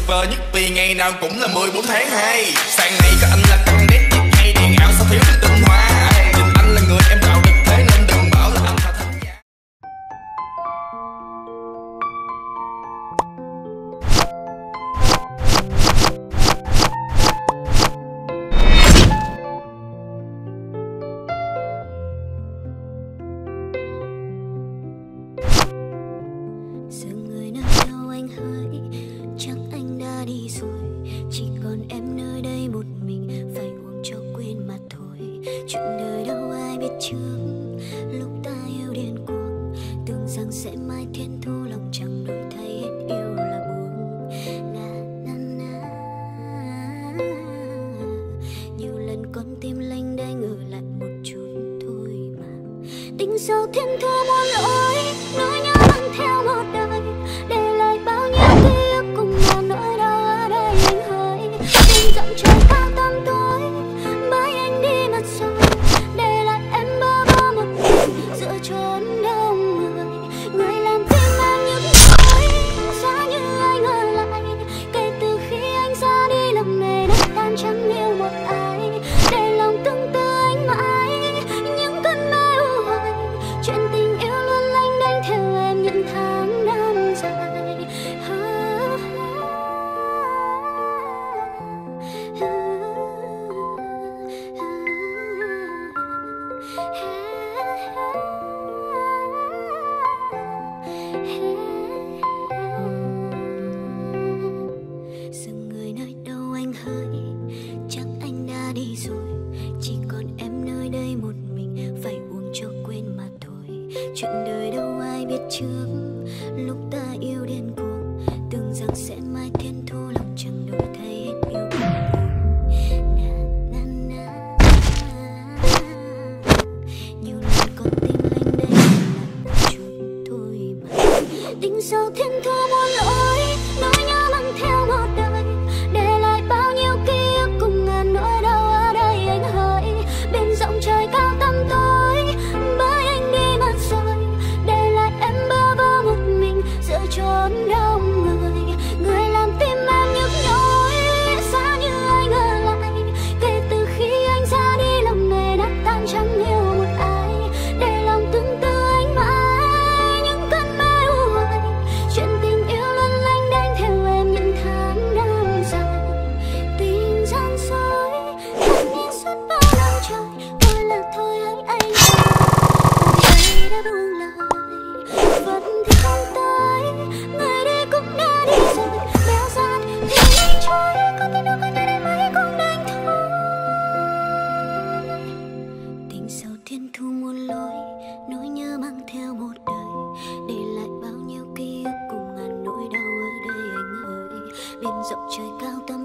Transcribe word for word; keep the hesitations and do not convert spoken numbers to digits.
vời nhất vì ngày nào cũng là mười bốn tháng hai. Sàn này có anh là con nét đẹp hay đèn ảo sao thiếu cái tinh hoa. Nhìn anh là người em tạo được thế nên đừng bảo là anh là thánh giá. Chuyện đời đâu ai biết trước, lúc ta yêu điên cuồng, tưởng rằng sẽ mãi thiên thu, lòng chẳng đổi thay, hết yêu là buồn. Na na na, nhiều lần con tim lênh đênh ở lại một chút thôi mà. Tình sâu thiên thu muôn lỗi, nỗi nhớ mang theo một đời, để lại bao nhiêu ký ức cùng ngàn nỗi đau ở đây anh hỡi. Tình rộng trời cao tăm tối, bởi anh đi mất rồi. Trốn đông người, người làm tim em nhức nhối, giá như anh ở lại. Kể từ khi anh ra đi lòng này đất tan, chẳng yêu một ai, để lòng tương tư anh mãi những cơn mê u hoài. Chuyện tình yêu luôn lênh đênh theo em những tháng năm dài. Dừng người nơi đâu anh hỡi, chắc anh đã đi rồi, chỉ còn em nơi đây một mình, phải uống cho quên mà thôi. Chuyện đời đâu ai biết trước, lúc ta yêu điên cuồng, tưởng rằng sẽ mãi thiên thu, lòng chẳng đổi thay, hết yêu buồn. Na na na, nhiều lần con tim lênh đênh là một chút thôi mà. Tình sâu thiên thu muôn lỗi, nỗi nhớ mang theo một đời, để lại bao nhiêu ký ức cùng ngàn nỗi đau ở đây anh hỡi. Bên rộng trời cao tăm tối, bởi anh đi mất rồi, để lại em bơ vơ một mình giữa chốn đông người. Người làm tim em nhức nhối, giá như anh ở lại. Kể từ khi anh ra đi lòng này đã tan, chẳng yêu một ai, để lòng tương tư anh mãi những cơn mê u hoài. Chuyện tình yêu luôn lênh đênh theo em những tháng năm dài. Tình gian dối thật như suốt bao năm trời, thôi là thôi hãy anh người đã buông lời, vẫn thì không tới, người đi cũng đã đi rồi. Bèo dạt thì anh trôi, có tin đâu có nơi đây mấy cũng đành thôi. Tình sâu thiên thu muôn lối, nỗi nhớ mang theo một đời, để lại bao nhiêu ký ức cùng ngàn nỗi đau ở đây anh hỡi. Bên rộng trời cao tăm